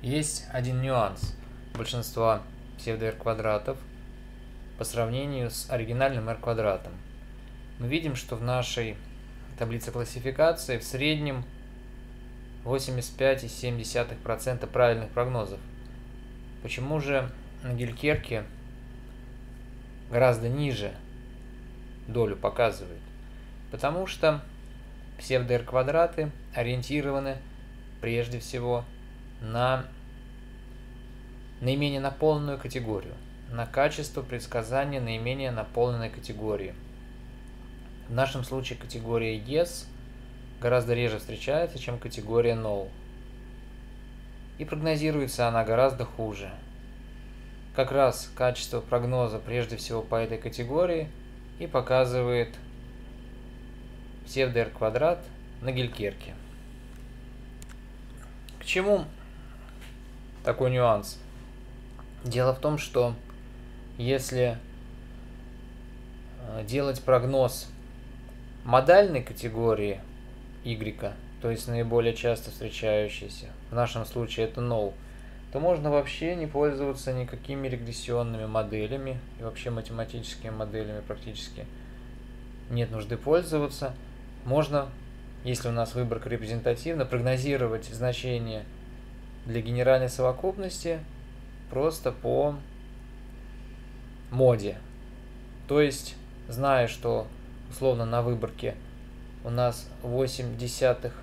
Есть один нюанс большинства псевдо-r-квадратов по сравнению с оригинальным r-квадратом. Мы видим, что в нашей таблице классификации в среднем 85,7% правильных прогнозов. Почему же на Гелькерке гораздо ниже долю показывает? Потому что псевдо-r-квадраты ориентированы прежде всего на наименее наполненную категорию, на качество предсказания наименее наполненной категории. В нашем случае категория Yes гораздо реже встречается, чем категория No. И прогнозируется она гораздо хуже. Как раз качество прогноза прежде всего по этой категории и показывает псевдо-r-квадрат на Гелькерке. К чему такой нюанс? Дело в том, что если делать прогноз модальной категории Y, то есть наиболее часто встречающейся, в нашем случае это No, то можно вообще не пользоваться никакими регрессионными моделями и вообще математическими моделями практически нет нужды пользоваться. Можно, если у нас выборка репрезентативна, прогнозировать значение для генеральной совокупности просто по моде. То есть, зная, что условно на выборке у нас 0,8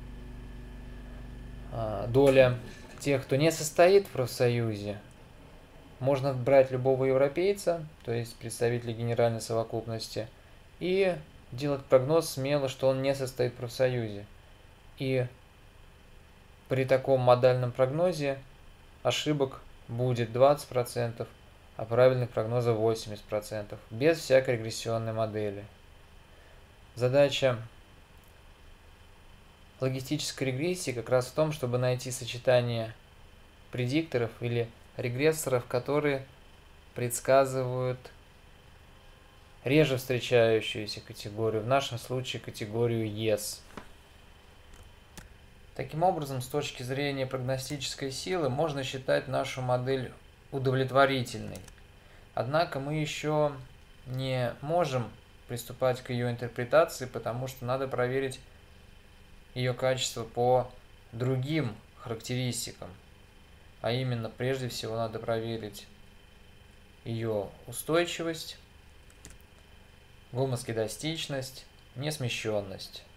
доля тех, кто не состоит в профсоюзе, можно брать любого европейца, то есть представителя генеральной совокупности, и делать прогноз смело, что он не состоит в профсоюзе. И при таком модальном прогнозе ошибок будет 20%, а правильных прогнозов 80%, без всякой регрессионной модели. Задача логистической регрессии как раз в том, чтобы найти сочетание предикторов или регрессоров, которые предсказывают реже встречающуюся категорию, в нашем случае категорию Yes. Таким образом, с точки зрения прогностической силы, можно считать нашу модель удовлетворительной. Однако мы еще не можем приступать к ее интерпретации, потому что надо проверить ее качество по другим характеристикам. А именно, прежде всего, надо проверить ее устойчивость, гомоскедастичность, несмещенность.